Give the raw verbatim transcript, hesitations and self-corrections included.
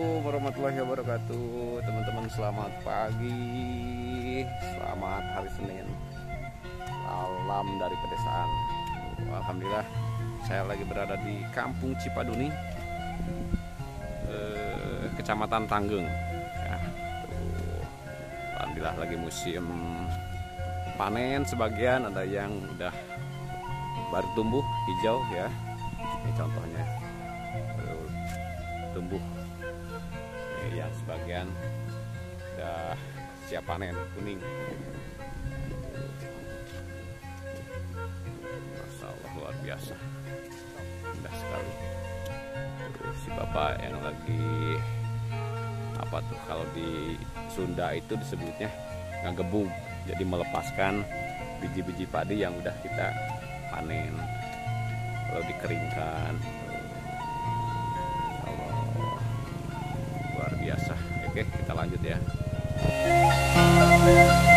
Assalamualaikum warahmatullahi wabarakatuh. Teman-teman selamat pagi, selamat hari Senin. Salam dari pedesaan. Alhamdulillah saya lagi berada di Kampung Cipaduni, eh, Kecamatan Tanggeng ya, tuh. Alhamdulillah lagi musim panen, sebagian ada yang udah baru tumbuh hijau ya. Ini contohnya baru tumbuh. Ini yang sebagian udah siap panen, kuning. Masya Allah, luar biasa, indah sekali. Tuh, si bapak yang lagi apa tuh, kalau di Sunda itu disebutnya ngagebung, jadi melepaskan biji-biji padi yang udah kita panen lalu dikeringkan. Allah, luar biasa. Oke, kita lanjut ya.